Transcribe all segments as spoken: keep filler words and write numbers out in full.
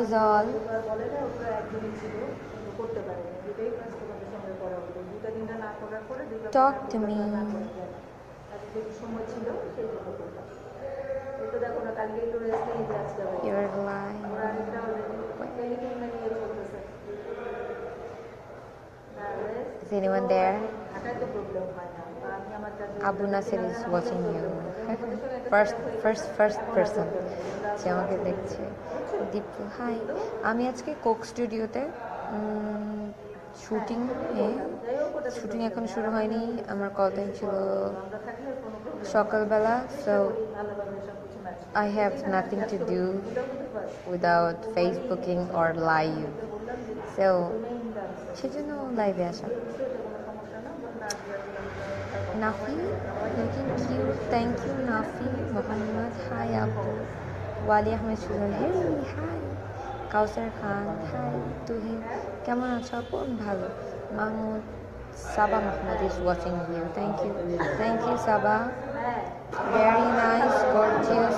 How's all? Talk to me. You're lying. Is anyone there? Abu Nasir is watching you. First, first, first person. যে আমাকে দেখছে। Dipu high, আমি আজকে Coke স্টুডিওতে shooting এ shooting এখন শুরু হয়নি, আমার কল টাইম ছিল সকালবেলা, so I have nothing to do without Facebooking or live, so সেজন্য লাইভে আসা। Nafi, looking cute, thank you Nafi. Muhammad, hi Abu. Wali Ahmed Shujan, hey, hi. Kausar Khan, hi. Tuhin, কেমন আছো আপু? ভালো। Mahmoud, Sabah Mahmoud is watching you. Thank you, thank you Sabah. Very nice, gorgeous.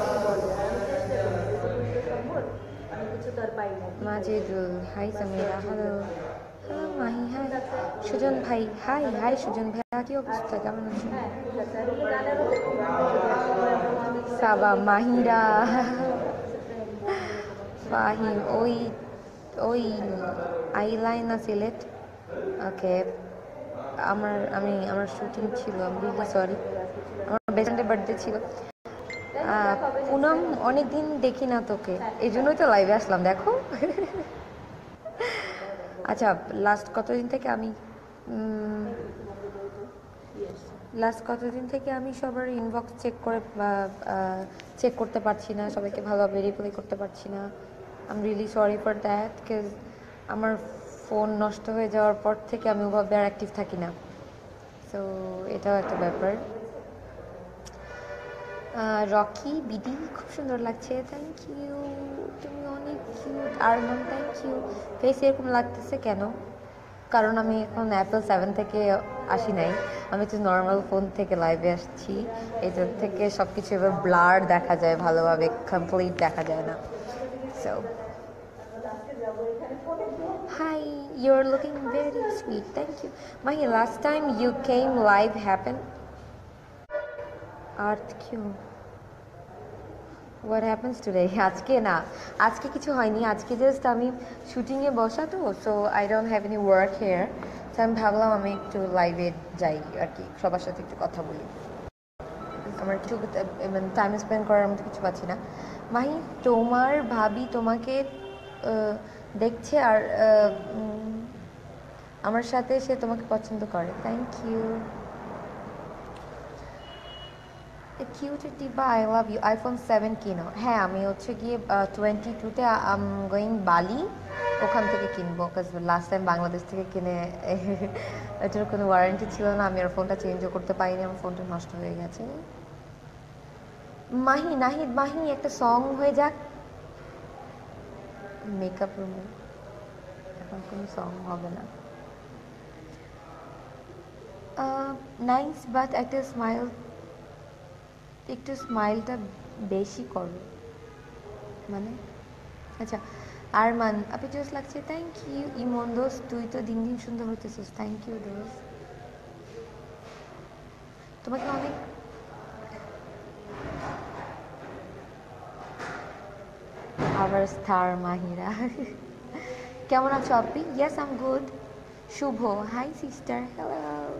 Majidul, hi Samira, hello. Hello Mahi, hi. Sujan ভাই, high high Sujan ভাই, কি অবস্থা, কেমন আছো? সাবা, মাহিরা, ফাহিম, ওই ওই আইলাইনা সিলেট। ওকে, আমার আমি আমার শুটিং ছিল, আমি রিয়েলি সরি, আমার বেস্টের বার্থডে ছিল। পুনম, অনেকদিন দেখি না তোকে, এই জন্যই তো লাইভে আসলাম, দেখো। আচ্ছা, লাস্ট কতদিন থেকে আমি লাস্ট কতদিন থেকে আমি সবার ইনবক্স চেক করে চেক করতে পারছি না, সবাইকে ভালোভাবে রিপ্লাই করতে পারছি না। I am really sorry for that, because আমার ফোন নষ্ট হয়ে যাওয়ার পর থেকে আমি ওভাবে আর অ্যাক্টিভ থাকি না, সো এটাও একটা ব্যাপার। রকি বিডি, খুব সুন্দর লাগছে, থ্যাংক ইউ, তুমি অনেক cute. Arman, thank you. Face এরকম লাগতেছে কেন? কারণ আমি এখন অ্যাপেল সেভেন থেকে আসি নাই, আমি তো নর্মাল ফোন থেকে লাইভে আসছি, এটার থেকে সব কিছু এবার ব্লার দেখা যায়, ভালোভাবে কমপ্লিট দেখা যায় না। So hi, your looking very sweet, thank you. My last time you came live happen earth queue what happens today? আজকে না, আজকে কিছু হয়নি, আজকে জাস্ট আমি শুটিংয়ে বসা তো, so I don't have any work here, তো আমি ভাবলাম আমি একটু লাইভে যাই আর কি, সবার সাথে একটু কথা বলি, আমার কিছু মানে টাইম স্পেন্ড করার মতো কিছু পাচ্ছি না। মাহি, তোমার ভাবি তোমাকে দেখছে আর আমার সাথে সে তোমাকে পছন্দ করে, থ্যাংক ইউ। কিউট দিবা, I love you. IPhone seven কিনো? হ্যাঁ, আমি হচ্ছে গিয়ে টোয়েন্টি টুতে আম গোয়িং বালি, ওখান থেকে কিনবো, বিকজ লাস্ট টাইম বাংলাদেশ থেকে কিনে এটার কোনো ওয়ারেন্টি ছিল না, আমি আর ফোনটা চেঞ্জও করতে পারিনি, আমার ফোনটা নষ্ট হয়ে গেছে। মাহি, নাহিদ মাহি, একটা সং হয়ে যাক। মেকআপ রুমে এখন কোনো সং হবে না। নাইস, বাট একটা স্মাইল, একটু স্মাইলটা বেশি করো, মানে আচ্ছা। আরমান, আপনি জোস লাগছে, থ্যাংক ইউ। ইমন দোস্ত, তুই তো দিন দিন সুন্দর হতেছিস, থ্যাংক ইউ দোস্ত, তোমাকে অনেক। আবার স্টার মাহিরা, কেমন আছো আপনি? Yes I am good. Shubho, hi sister, hello.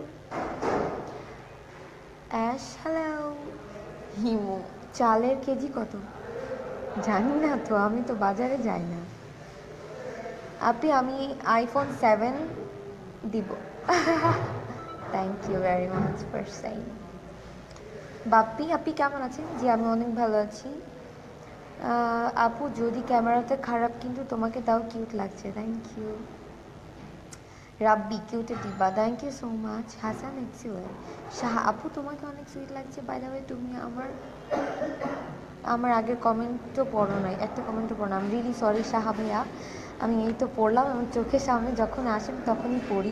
Ash, hello. Himu, চালের কেজি কত? জানি না তো, আমি তো বাজারে যাই না। আপনি, আমি আইফোন সেভেন দিব। Thank you very much for saying. Bappi, আপনি কেমন আছেন? জি, আমি অনেক ভালো আছি। আপু, যদি ক্যামেরাতে খারাপ, কিন্তু তোমাকে তাও কিউট লাগছে, থ্যাংক ইউ। রাব্বি, কিউটে দিবা, thank you so much. Hasan, excellent. Shah, আপু তোমাকে অনেক সুইট লাগছে, বাই দ্য ওয়ে তুমি আমার আমার আগের কমেন্টও পড়ো নাই, একটা কমেন্টও পড়ো না, আমি রিয়েলি সরি শাহা ভাইয়া, আমি এই তো পড়লাম, আমার চোখের সামনে যখন আসেন তখনই পড়ি।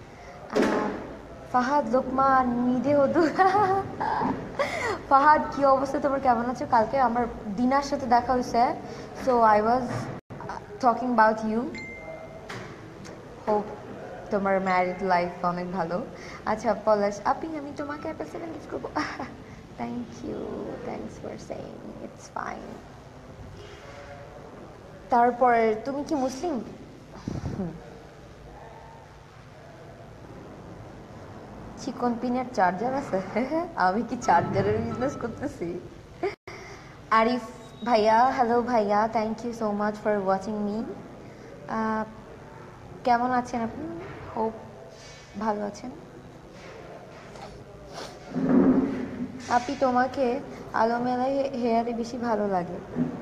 ফাহাদ, লোকমা নিদে হদু। ফাহাদ, কী অবস্থা তোমার, কেমন আছো? কালকে আমার দিনার সাথে দেখা হয়েছে, so I was talking about you, hope তোমার ম্যারিড লাইফ অনেক ভালো। আচ্ছা পলাশ আপনি, আমি তোমাকে একটা সেভেন গিফট করবো। Thank you, thanks for saying, it's fine. তারপরে তুমি কি মুসলিম? চিকন পিনের চার্জার আছে? আমি কি চার্জারের বিজনেস করতেছি? আরিফ ভাইয়া, হ্যালো ভাইয়া, thank you so much for watching me. কেমন আছেন আপনি? হোপ ভালো আছেন। আপনি তোমাকে আলোমেলা হেয়ারে বেশি ভালো লাগে।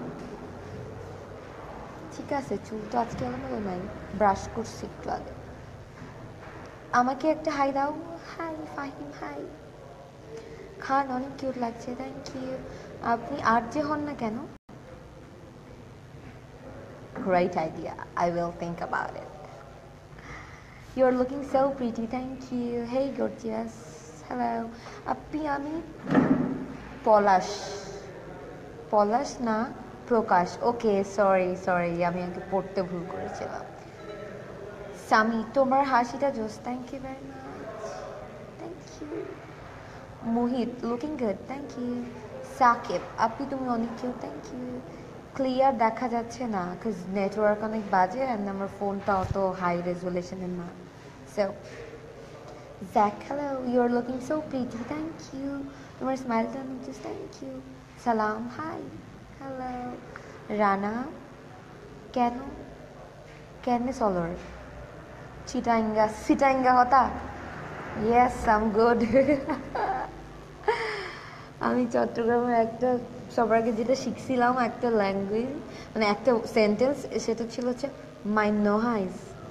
ঠিক আছে, চুল তো আজকে আলোমেলা নাই, ব্রাশ করছি একটু আগে। আমাকে একটা হাই দাও। High Fahim, high. খান অনেক কিউট লাগছে, থ্যাংক ইউ। আপনি আর যে হন না কেন? Great idea, I will think about it. You're looking so pretty, thank you. Hey gorgeous, hello. আপনি, আমি পলাশ, পলাশ না প্রকাশ। ওকে সরি সরি, আমি আগে পড়তে ভুল করেছিলাম। সামি, তোমার হাসিটা জোস, thank you very much, thank you. Mohit, looking good, thank you. Sakib, আপনি তুমি অনেক কিউট, থ্যাংক ইউ। ক্লিয়ার দেখা যাচ্ছে না বিকজ নেটওয়ার্ক অনেক বাজে অ্যান্ড আমার ফোনটা অত হাই রেজুলেশনের না। So Jack, hello, you are looking so pretty, thank you. তোমার স্মাইলটা অনেক জোস, thank you. Salam, hi, hello. Rana, কেন কেন সলর চিটাঙ্গা সিটাঙ্গা হতা? Yes I am good. আমি চট্টগ্রামের একটা সবার আগে যেটা শিখছিলাম একটা ল্যাঙ্গুয়েজ, মানে একটা সেন্টেন্স, সেটা ছিল হচ্ছে মাই নোহাইজ।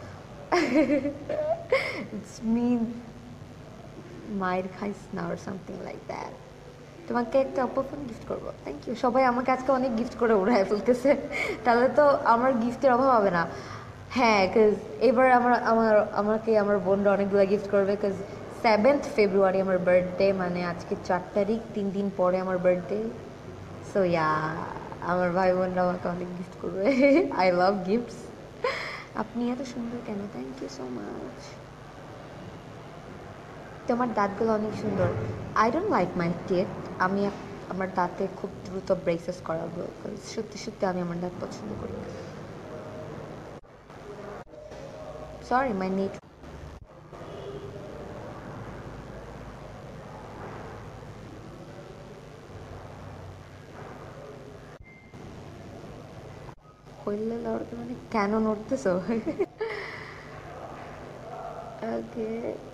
ইটস মিন মায়ের খাইস না আর সামথিং লাইক দ্যাট। তোমাকে একটা অপো ফোন গিফট করবো, থ্যাংক ইউ। সবাই আমাকে আজকে অনেক গিফট করে উড়ায় ফেলতেছে, তাহলে তো আমার গিফটের অভাব হবে না। হ্যাঁ, বিকজ এবার আমার আমার আমাকে আমার বোনরা অনেকগুলো গিফট করবে, বিকজ সেভেন্থ ফেব্রুয়ারি আমার বার্থডে, মানে আজকে চার তারিখ, তিন দিন পরে আমার বার্থডে। সো ইয়া, আমার ভাই বোনরা আমাকে অনেক গিফট করবে। I love gifts. আপনি এত সুন্দর কেন? Thank you so much. তোমার দাঁতগুলো অনেক সুন্দর। I don't like my teeth. আমি আমার দাঁতে খুব দ্রুত ব্রেসেস করাবো, সত্যি সত্যি আমি আমার দাঁত পছন্দ করি না। সরি মাই নেট হইলে লড়তে মানে কেন নড়তেছো? ওকে,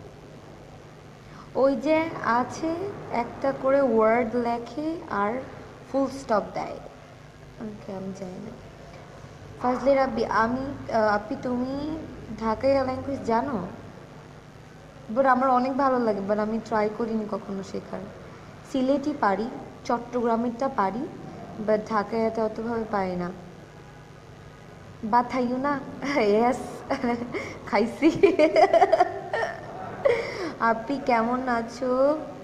ওই যে আছে একটা করে ওয়ার্ড লেখে আর ফুল স্টপ দেয়, ওকে আমি জানি না। ফাজলে রাব্বি, আমি আপনি তুমি ঢাকাই ল্যাঙ্গুয়েজ জানো? বাট আমার অনেক ভালো লাগে, বাট আমি ট্রাই করিনি কখনো শেখার। সিলেটি পারি, চট্টগ্রামেরটা পারি, বাট ঢাকাইয়াতে অতভাবে পারি না। বা থাইও না? ইয়েস, খাইছি। আপনি কেমন আছো?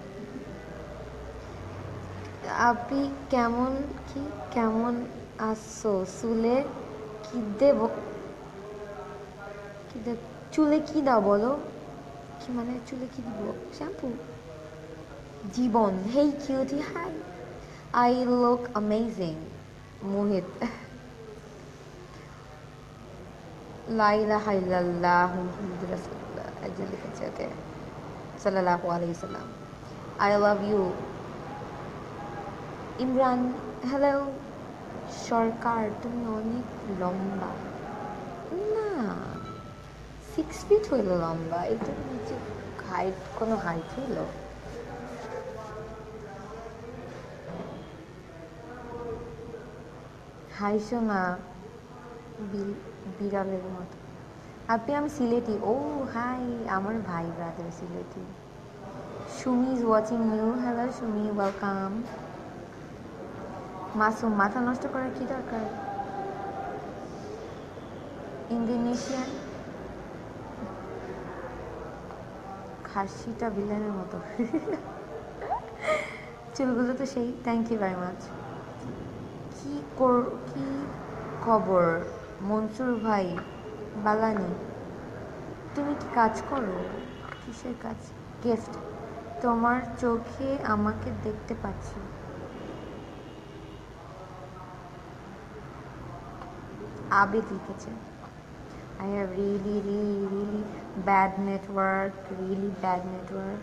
আপনি কেমন কি কেমন আছো? চুলে কি দেব? কি দেব চুলে? কি দাও বলো? কি মানে চুলে কি দিব? Shampoo? Jibon, hey cutie, hi, I look amazing. Mohit, লা ইলাহা ইল্লাল্লাহ মুহাম্মাদুর রাসূলুল্লাহ, একজন লিখেছে, ওকে, সাল্লাল্লাহু আলাইহি সাল্লাম। I love you. Imran, hello. Sarkar, তুমি অনেক লম্বা না, সিক্স ফিট হইল লম্বা, এটা নিচে হাইট, কোনো হাইট হইল? হাইসো না, বিড়ালের মতো। আপনি, আমি সিলেটি। ও হাই, আমার ভাই brother Sylheti. Sumi is watching you, hello Sumi, welcome. Masum, মাথা নষ্ট করার কি দরকার? ইন্দোনেশিয়ান, খাসিটা ভিলেনের মতো। চুলগুলো তো সেই, থ্যাংক ইউ ভেরি মাচ। কি কর কি খবর? মনসুর ভাই বালানি, তুমি কি কাজ করো? কিসের কাজ? গিফট, তোমার চোখে আমাকে দেখতে পাচ্ছি। আবেদ লিখেছে, I have really, really, really bad network, really bad network.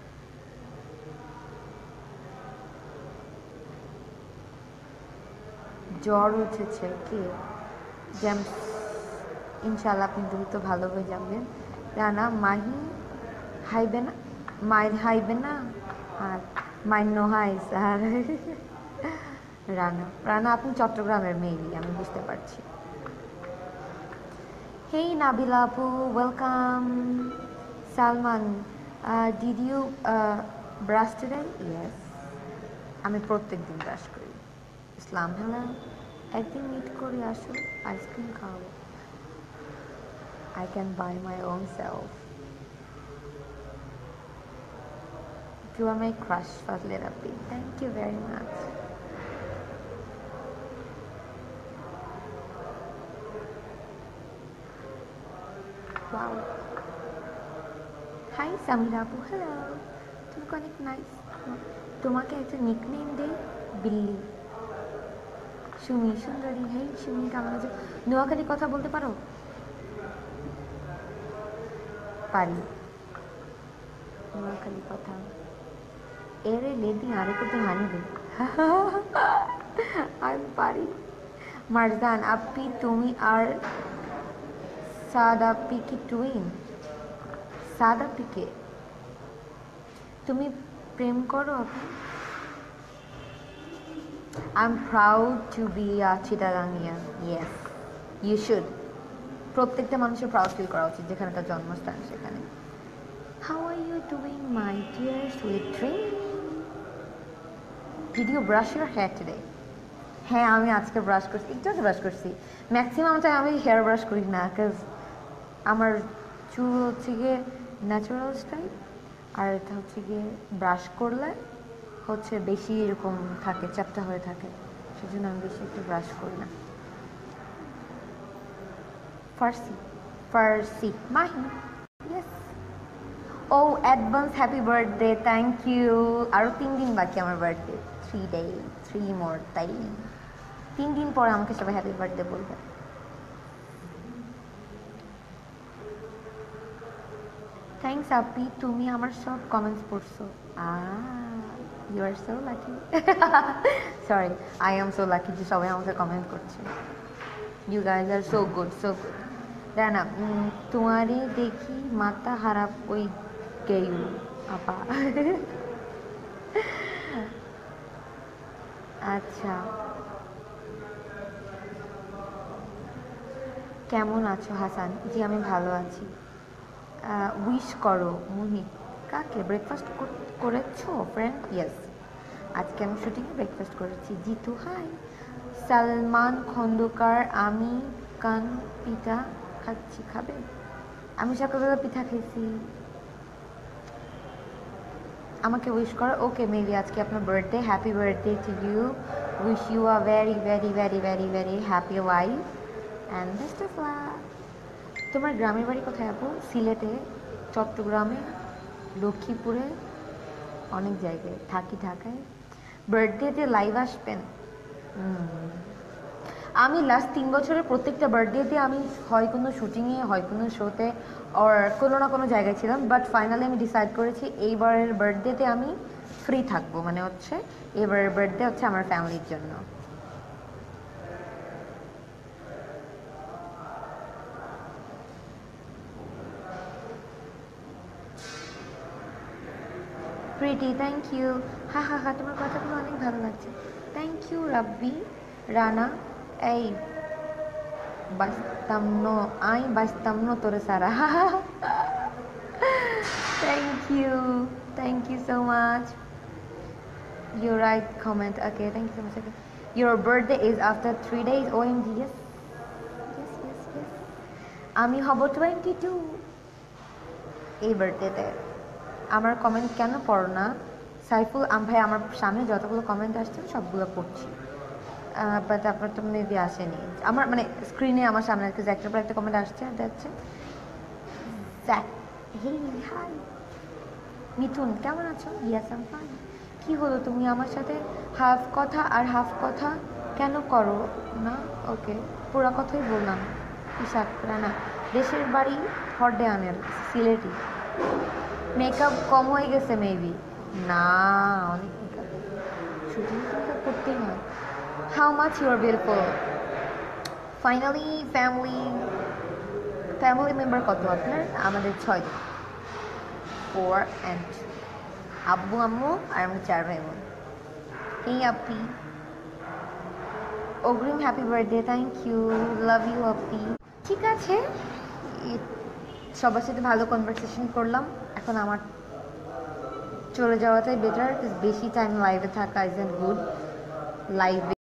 জ্বর উঠেছে কি? জেমস, ইনশাল্লাহ আপনি দ্রুত ভালো হয়ে যাবেন। রানা, মাহি হাইবে না, মাই হাইবে না, আর মান্য হাই স্যার। রানা, রানা আপনি চট্টগ্রামের মেয়েই, আমি বুঝতে পারছি। Hey Nabila Apu, welcome. Salman, uh, did you uh, brush today? Yes. আমি প্রত্যেক দিন ব্রাশ করি। ইসলাম, হ্যালো, একদিন মিট করে আসো, আইসক্রিম খাওয়াবো। I can buy my own self. You are my crush, Fazle Rabbi. Thank you very much. Wow. Hi Samira Apu, hello. তুমি অনেক নাইস। তোমাকে একটা নিকনেম দেই, বিল্লি। সুমি সুন্দরী, হেই সুমি, কেমন আছো? নোয়াখালী কথা বলতে পারো? পারি, নোয়াখালী কথা। এরে লেদি আরে কোথায় হানি দে। আমি পারি। মারজান আপি, তুমি আর সাদ আপি কি টুইন? সাদ আপিকে তুমি প্রেম করো আপনি? I'm proud to be a Chittagangian. Yes, you should. প্রত্যেকটা মানুষের প্রাউড ফিল করা উচিত যেখানে তার জন্মস্থান সেখানে। How are you doing, my dear sweet dream? Did you brush your hair today? হ্যাঁ, আমি আজকে ব্রাশ করছি, একটু আগে ব্রাশ করছি। ম্যাক্সিমাম টাইম আমি হেয়ার ব্রাশ করি না, কাজ আমার চুল হচ্ছে গিয়ে ন্যাচারাল স্টাইল, আর এটা হচ্ছে গিয়ে ব্রাশ করলে হচ্ছে বেশি এরকম থাকে, চ্যাপটা হয়ে থাকে, সেজন্য আমি বেশি একটু ব্রাশ করি না। ফার্সি, ফার্সি Mahi, yes. Oh advance happy birthday, thank you. আরও তিন দিন বাকি আমার birthday, three day, three more, তাই তিন দিন পর আমাকে সবাই হ্যাপি বার্থডে বলবে। থ্যাংকস আপি, তুমি আমার সব কমেন্টস পড়ছো। Uh you are so lucky. Sorry, I am so lucky যে সবাই আমাকে কমেন্ট করছে। You guys are so good, so good. Rana, তোমারে দেখি মাথা হারাপ ওই গেয়ু আপা। আচ্ছা, কেমন আছো হাসান? জি আমি ভালো আছি। উইশ করো মুহিত। কাকে? ব্রেকফাস্ট করেছো ফ্রেন্ড? ইয়েস, আজকে আমি শুটিংয়ে ব্রেকফাস্ট করেছি। জিতু হাই। সালমান খন্দকার, আমি কান পিঠা খাচ্ছি, খাবে? আমি সকালবেলা পিঠা খেয়েছি। আমাকে উইশ করো, ওকে মেবি আজকে আপনার birthday, happy birthday to you, wish you a very very very very very happy life and best of luck. তোমার গ্রামের বাড়ি কোথায় আপু? সিলেটে, চট্টগ্রামে, লক্ষ্মীপুরে, অনেক জায়গায় থাকি, ঢাকায়। বার্থডেতে লাইভ আসবেন? আমি লাস্ট তিন বছরের প্রত্যেকটা বার্থডেতে আমি হয় কোনো শুটিংয়ে, হয় কোনো শোতে, আর কোনো না কোনো জায়গায় ছিলাম, বাট ফাইনালি আমি ডিসাইড করেছি এইবারের বার্থডেতে আমি ফ্রি থাকবো, মানে হচ্ছে এবারের বার্থডে হচ্ছে আমার ফ্যামিলির জন্য। Pretty, thank you. হা হা হা, তোমার কথাগুলো অনেক ভালো লাগছে, থ্যাংক ইউ রাব্বি। রানা, এই বাঁচতাম ন, আই বাঁচতাম ন তোরে সারা। Thank you, thank you so much. You write comment, okay, thank you so much. Okay, your birthday is after three days, O M G, yes yes yes yes. আমি হব twenty two এই বার্থডেতে। আমার comment কেন পড়ো না? সাইফুল আম ভাই, আমার সামনে যতগুলো কমেন্ট আসছে সবগুলো পড়ছি। বাট আপনার তো মেবি আসেনি আমার মানে স্ক্রিনে আমার সামনে আর কি জ্যাকটার পর একটা কমেন্ট আসছে দেখছে জ্যাক হে হাই মিথুন কেমন আছো ইয়েস আই এম ফাইন কী হলো তুমি আমার সাথে হাফ কথা আর হাফ কথা কেন করো না ওকে পুরো কথাই বললাম ইশাক রানা দেশের বাড়ি হরডেয়ানের সিলেটি মেকআপ কম হয়ে গেছে মেবি না অনেক মেকআপ শুটিং মেকআপ করতেই হয় how much your beautiful finally family family member কত আপনার আমাদের ছয় ফোর অ্যান্ড আব্বু আম্মু আর আমি চার ভাই বোন এই আপি অগ্রিম happy birthday thank you love you আপি ঠিক আছে সবার সাথে ভালো কনভারসেশন করলাম এখন আমার চলে যাওয়াটাই বেটার বেশি টাইম লাইভে থাকা ইজ এন গুড লাইভে